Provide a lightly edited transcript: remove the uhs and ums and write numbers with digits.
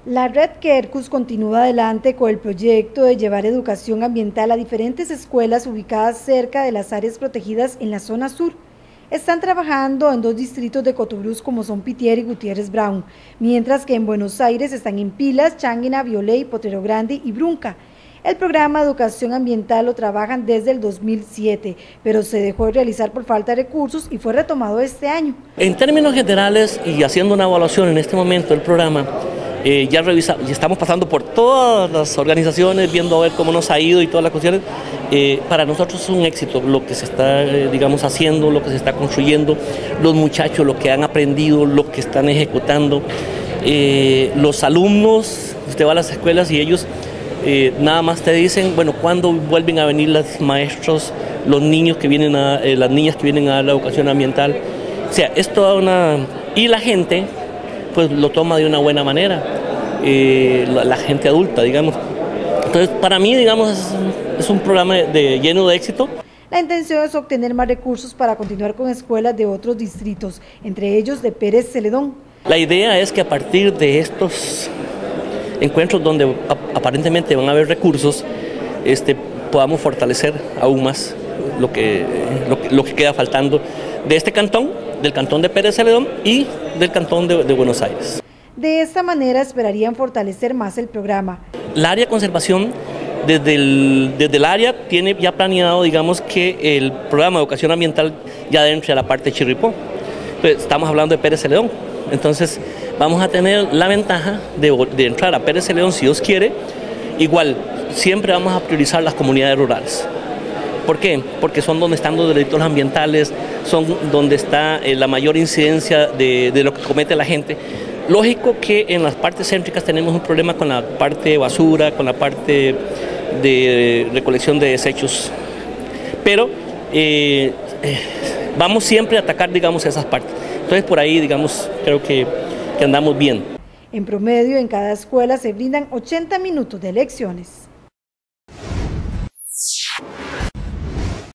La red Quercus continúa adelante con el proyecto de llevar educación ambiental a diferentes escuelas ubicadas cerca de las áreas protegidas en la zona sur. Están trabajando en 2 distritos de Cotobruz como son Pitier y Gutiérrez Brown, mientras que en Buenos Aires están en Pilas, Changuina, Violey, Potrero Grande y Brunca. El programa de educación ambiental lo trabajan desde el 2007, pero se dejó de realizar por falta de recursos y fue retomado este año. En términos generales y haciendo una evaluación en este momento del programa, ya estamos pasando por todas las organizaciones, viendo a ver cómo nos ha ido y todas las cuestiones. Para nosotros es un éxito lo que se está, haciendo, lo que se está construyendo, los muchachos, lo que han aprendido, lo que están ejecutando, los alumnos, usted va a las escuelas y ellos nada más te dicen, bueno, ¿cuándo vuelven a venir los maestros, los niños que vienen las niñas que vienen a dar la educación ambiental? O sea, es toda una... Y la gente pues lo toma de una buena manera, la gente adulta, digamos. Entonces, para mí, es un programa lleno de éxito. La intención es obtener más recursos para continuar con escuelas de otros distritos, entre ellos de Pérez Celedón. La idea es que a partir de estos encuentros donde aparentemente van a haber recursos, podamos fortalecer aún más lo que queda faltando de este cantón, del cantón de Pérez Celedón y del cantón de Buenos Aires. De esta manera esperarían fortalecer más el programa. El área de conservación, desde el área tiene ya planeado, que el programa de educación ambiental ya dentro de la parte de Chirripó. Entonces, estamos hablando de Pérez Celedón. Entonces vamos a tener la ventaja de entrar a Pérez Celedón si Dios quiere. Igual, siempre vamos a priorizar las comunidades rurales. ¿Por qué? Porque son donde están los delitos ambientales, son donde está la mayor incidencia de lo que comete la gente. Lógico que en las partes céntricas tenemos un problema con la parte de basura, con la parte de recolección de desechos, pero vamos siempre a atacar, esas partes. Entonces por ahí, creo que andamos bien. En promedio, en cada escuela se brindan 80 minutos de lecciones.